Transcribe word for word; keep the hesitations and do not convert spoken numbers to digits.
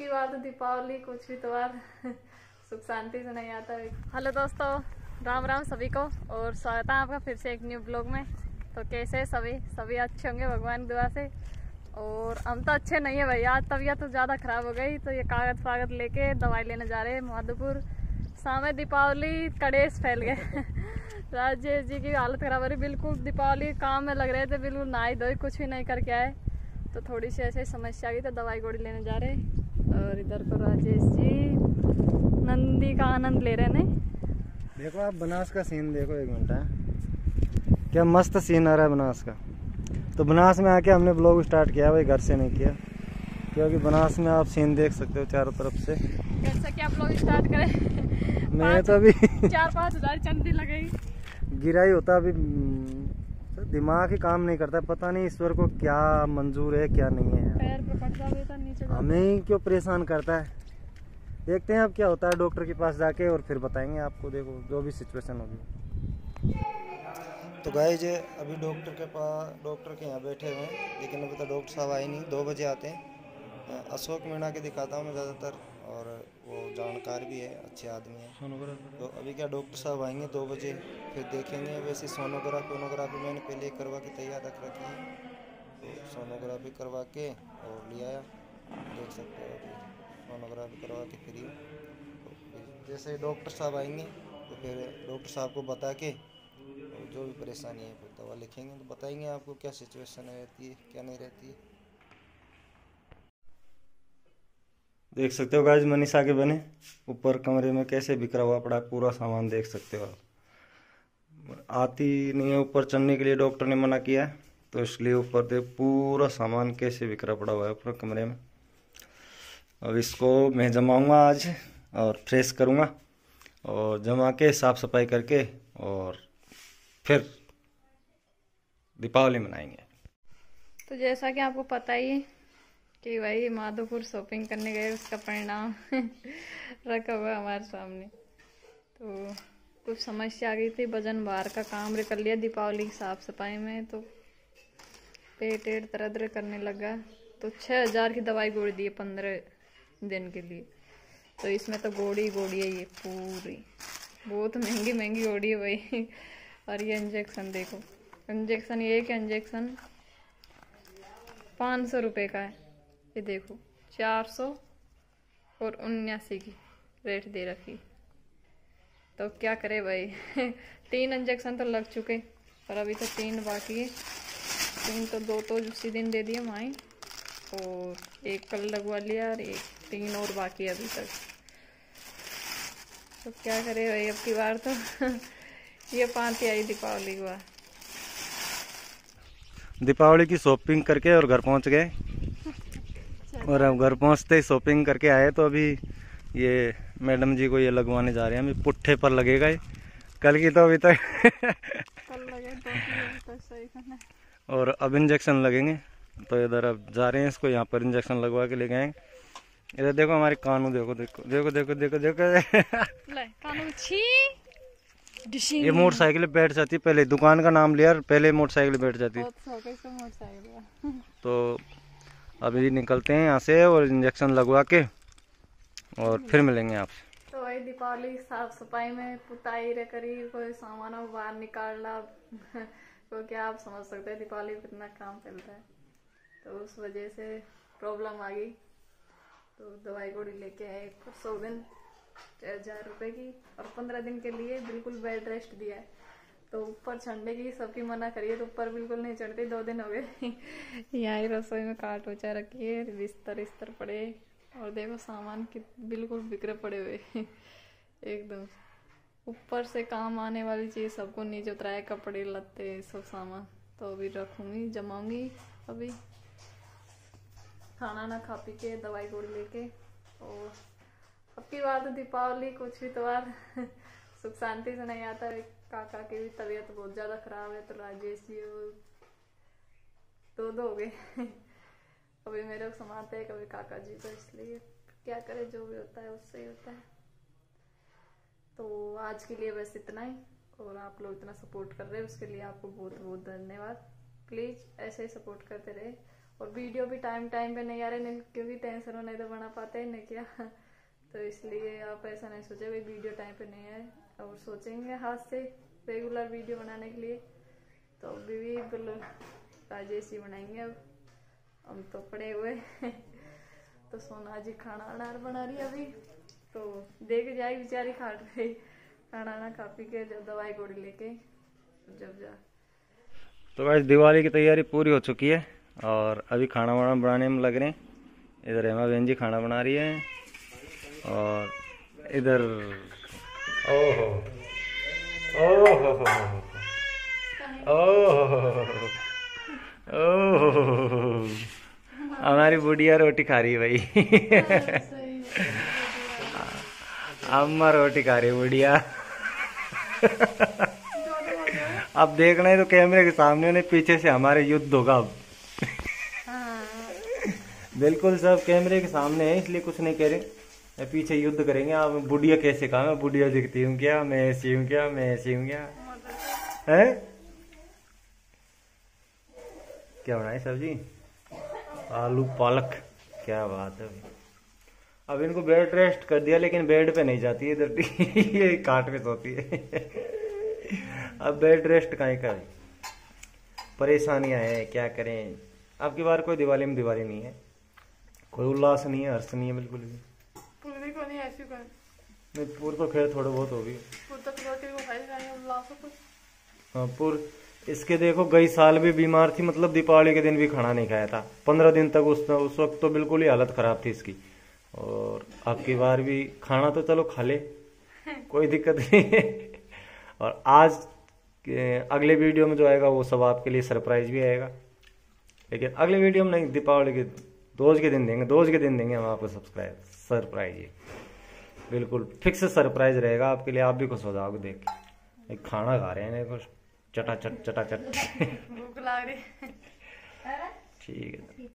की बात दीपावली कुछ भी त्योहार सुख शांति से नहीं आता है। हेलो दोस्तों, राम राम सभी को और स्वागत है आपका फिर से एक न्यू ब्लॉग में। तो कैसे सभी सभी अच्छे होंगे भगवान की दुआ से। और हम तो अच्छे नहीं है भैया, आज तबीयत तो ज़्यादा ख़राब हो गई, तो ये कागज़ फागज लेके दवाई लेने जा रहे हैं माधोपुर। सामने दीपावली कड़ेस फैल गए राजेश जी की हालत ख़राब हो रही, बिल्कुल दीपावली काम में लग रहे थे, बिल्कुल नहाई धोई कुछ भी नहीं करके आए। तो थोड़ी सी ऐसे समस्या आ गई तो दवाई गोली लेने जा रहे हैं। और इधर को राजेश जी नंदी का आनंद ले रहे हैं। देखो आप बनास का सीन देखो, एक मिनट है, क्या मस्त सीन आ रहा है बनास का। तो बनास में आके हमने ब्लॉग स्टार्ट किया, भाई घर से नहीं किया, क्योंकि बनास में आप सीन देख सकते हो चारों तरफ से। कैसा क्या ब्लॉग स्टार्ट करें मैं तो अभी चार पाँच हजार चंदी लगेगी, गिरा ही होता, अभी दिमाग ही काम नहीं करता, पता नहीं ईश्वर को क्या मंजूर है क्या नहीं है। पैर पे पड़ जावे तो नीचे हमें ही क्यों परेशान करता है। देखते हैं अब क्या होता है डॉक्टर के पास जाके, और फिर बताएंगे आपको, देखो जो भी सिचुएशन होगी। तो गाइस जी अभी डॉक्टर के पास डॉक्टर के यहाँ बैठे हुए हैं, लेकिन अभी तो डॉक्टर साहब आए नहीं, दो बजे आते हैं। अशोक मीणा के दिखाता हूँ मैं ज़्यादातर, और वो जानकार भी है, अच्छे आदमी है। तो अभी क्या डॉक्टर साहब आएंगे दो बजे, फिर देखेंगे। वैसे सोनोग्राफी वोनोग्राफी मैंने पहले करवा के तैयार रख रखी है, तो सोनोग्राफी करवा के और ले आया, देख सकते हो। अभी सोनोग्राफी करवा के फ्री हूँ। तो फिर जैसे डॉक्टर साहब आएंगे तो फिर डॉक्टर साहब को बता के और जो भी परेशानी है फिर दवा लिखेंगे, तो बताएंगे आपको क्या सिचुएशन रहती है क्या नहीं रहती है। देख सकते हो गाइस मनीषा के बने ऊपर कमरे में कैसे बिखरा हुआ पड़ा है, पूरा सामान देख सकते हो आप। आती नहीं है ऊपर चढ़ने के लिए, डॉक्टर ने मना किया है, तो इसलिए ऊपर देख पूरा सामान कैसे बिखरा पड़ा हुआ है ऊपर कमरे में। अब इसको मैं जमाऊंगा आज और फ्रेश करूंगा, और जमा के साफ सफाई करके और फिर दीपावली मनाएंगे। तो जैसा कि आपको पता ही है कि भाई माधोपुर शॉपिंग करने गए, उसका परिणाम रखा हुआ हमारे सामने। तो कुछ समस्या आ गई थी, वजन भार का काम कर लिया दीपावली की साफ सफाई में, तो पेट एट तरह तरह करने लगा। तो छः हजार की दवाई गोड़ी दी है पंद्रह दिन के लिए। तो इसमें तो गोड़ी गोड़ी है, ये पूरी बहुत महंगी महंगी गोड़ी है भाई। और ये इंजेक्शन देखो, इंजेक्शन ये एक इंजेक्शन पाँच सौ रुपये का है, ये देखो चार सौ और उन्यासी की रेट दे रखी। तो क्या करे भाई तीन इंजेक्शन तो लग चुके, पर अभी तो तीन बाकी है। तीन तो दो तो उसी दिन दे दिए माई, और एक कल लगवा लिया, और एक तीन और बाकी है अभी तक। तो क्या करे भाई, अब की बार तो ये पाँच आई दीपावली को। दीपावली की शॉपिंग करके और घर पहुंच गए, और अब घर पहुंचते ही शॉपिंग करके आए, तो अभी ये मैडम जी को ये लगवाने जा रहे हैं। अभी पुट्ठे पर लगेगा ये, कल की तो अभी तक कल लगे तो सही। और अब इंजेक्शन लगेंगे, तो इधर अब जा रहे हैं इसको यहाँ पर इंजेक्शन लगवा के ले गए। इधर देखो हमारे कानू, देखो देखो देखो देखो देखो देखो ले कानू छी। ये मोटरसाइकिल पे बैठ जाती, पहले दुकान का नाम लिया, पहले मोटरसाइकिल बैठ जाती। तो अभी निकलते हैं यहाँ से और इंजेक्शन लगवा के और फिर मिलेंगे आपसे। तो वही दीपावली साफ सफाई में पुताई रे करी, कोई सामान बाहर निकालना तो क्या आप समझ सकते हैं दीपावली में कितना काम चलता है। तो उस वजह से प्रॉब्लम आ गई, तो दवाई गोड़ी लेके आए सौ दिन छः हजार रुपये की, और पंद्रह दिन के लिए बिल्कुल बेड रेस्ट दिया है। तो ऊपर चढ़ने की सबकी मना करिए, तो ऊपर बिल्कुल नहीं चढ़ते, दो दिन हो गए यहाँ ही रसोई में काट वचा रखी है, बिस्तर इस्तर पड़े, और देखो सामान कि बिल्कुल बिखरे पड़े हुए एकदम। ऊपर से काम आने वाली चीज़ सबको नीचे उतराए, कपड़े लत्ते सब सामान। तो अभी रखूँगी जमाऊँगी, अभी खाना ना खा पी के दवाई गोड़ी लेके। और अब की बात तो दीपावली कुछ भी त्योहार सुख शांति से नहीं आता है। काका की भी तबीयत बहुत ज़्यादा खराब है, तो राजेश जी दो दो हो गए कभी मेरे को संभालते हैं, कभी काका जी को, इसलिए क्या करे, जो भी होता है उससे ही होता है। तो आज के लिए बस इतना ही, और आप लोग इतना सपोर्ट कर रहे हैं उसके लिए आपको बहुत बहुत धन्यवाद। प्लीज़ ऐसे ही सपोर्ट करते रहे, और वीडियो भी टाइम टाइम पे नहीं आ रहे, नहीं क्योंकि टेंशन हो नहीं तो बना पाते हैं नहीं क्या। तो इसलिए आप ऐसा नहीं सोचे भाई वीडियो टाइम पे नहीं आए, और सोचेंगे हाथ से रेगुलर वीडियो बनाने के लिए। तो अभी भी बिल्कुल राजेश जी बनाएंगे। अब हम तो पड़े हुए तो सोना जी खाना अनार बना रही है अभी, तो देख जाए बेचारी खाट रही खाना ना खा पी के जब दवाई गोड़ी लेके जब जा। तो गाइस दिवाली की तैयारी पूरी हो चुकी है और अभी खाना वाना बनाने में लग रहे हैं। इधर हेमा बहन जी खाना बना रही है और इधर ओहो ओहो ओहो ओहो हमारी बुढ़िया रोटी खा रही है भाई। अम्मा रोटी खा रही है बुढ़िया। अब देखना है तो कैमरे के सामने नहीं, पीछे से हमारे युद्ध होगा अब। बिल्कुल सब कैमरे के सामने है इसलिए कुछ नहीं कह रहे, पीछे युद्ध करेंगे। आप बुढ़िया कैसे कहा, मैं बुढ़िया दिखती हूँ क्या, मैं ऐसी हूँ क्या, मैं ऐसी हूँ क्या है। क्या बनाई सब्जी, आलू पालक, क्या बात है। अब इनको बेड रेस्ट कर दिया लेकिन बेड पे नहीं जाती है इधर ये काट पे सोती है। अब बेड रेस्ट कहीं का, परेशानियां हैं क्या करें। अब की बार कोई दिवाली में दिवाली नहीं है, कोई उल्लास नहीं है, हर्ष नहीं है बिल्कुल भी। पूरी को नहीं ऐसी कर नहीं पूर तो खैर थोड़े बहुत होगी। पूर तो रोटी को खाई जाए उल्लास हो। हाँ पूर इसके देखो गई साल भी बीमार थी, मतलब दीपावली के दिन भी खाना नहीं खाया था पंद्रह दिन तक। उस उस वक्त तो बिल्कुल ही हालत खराब थी इसकी। और अब की बार भी खाना तो चलो खा ले, कोई दिक्कत नहीं है। और आज अगले वीडियो में जो आएगा वो सब आपके लिए सरप्राइज भी आएगा, लेकिन अगले वीडियो में नहीं, दीपावली के दोज के दिन देंगे, दोज के दिन देंगे हम आपको सब्सक्राइब सरप्राइज। ये बिल्कुल फिक्स सरप्राइज रहेगा आपके लिए, आप भी खुश हो जाओगे देख के। एक खाना खा रहे हैं कुछ चटा चट चटा चट। भूख लग रही है। ठीक है।